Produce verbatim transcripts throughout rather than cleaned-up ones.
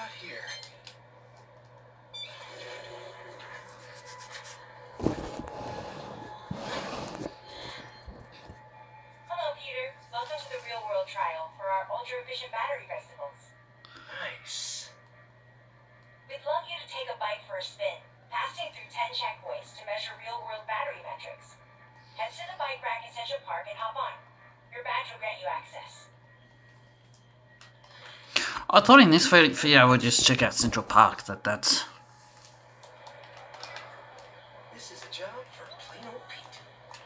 got here? Hello, Peter. Welcome to the real-world trial for our ultra-efficient battery vesicles. Nice. We'd love you to take a bike for a spin, passing through ten checkpoints to measure real-world battery metrics. Head to the bike rack in Central Park and hop on. Your badge will grant you access. I thought in this video I would just check out Central Park. That that's. This is a job for plain old Pete.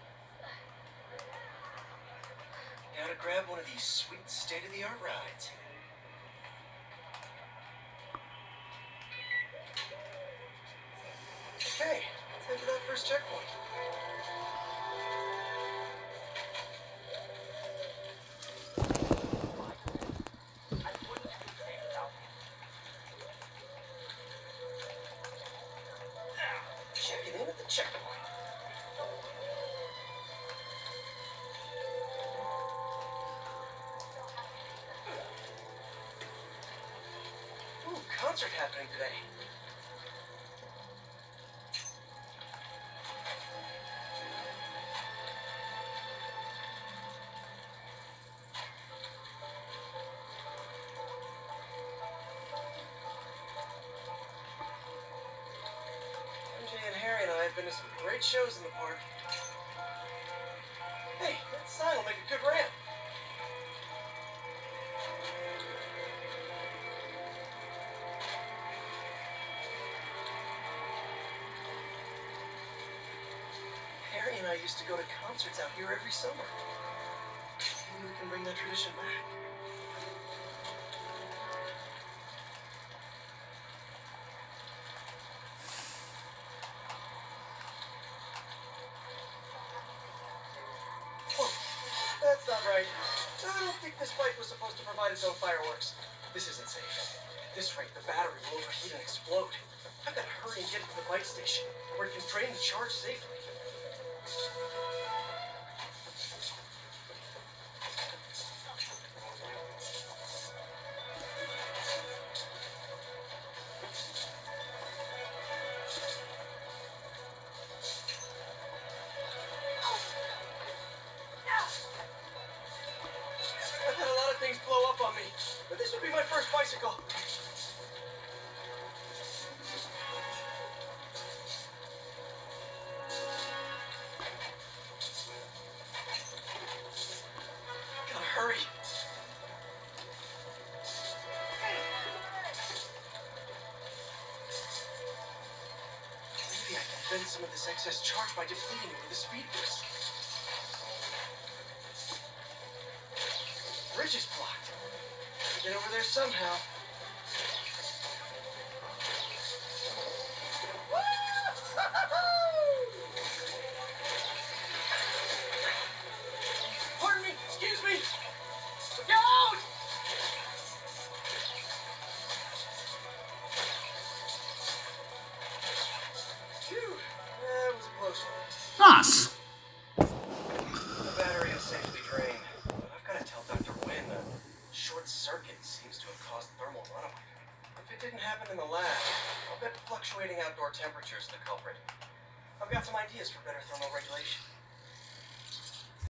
Gotta grab one of these sweet state-of-the-art rides. Okay, let's head to that first checkpoint. Checking in at the checkpoint. Ooh, concert happening today. M J and Harry and I have been to some great shows in the park. Hey, that sign will make a good ramp. Harry and I used to go to concerts out here every summer. Maybe we can bring that tradition back. Oh, that's not right. I don't think this bike was supposed to provide its own fireworks. This isn't safe. At this rate, the battery will overheat and explode. I've got to hurry and get to the bike station, where it can drain the charge safely. I've had a lot of things blow up on me, but this would be my first bicycle. Gotta hurry. Maybe I can vent some of this excess charge by depleting it with a speed boost. Bridge is blocked. Gotta get over there somehow. Pardon me, excuse me. Look out! Phew, that was a close one. Nice. The battery is safely drained. I've got to tell Doctor Wynn a short circuit seems to have caused thermal runaway. If it didn't happen in the lab, I'll bet fluctuating outdoor temperatures is the culprit. I've got some ideas for better thermal regulation.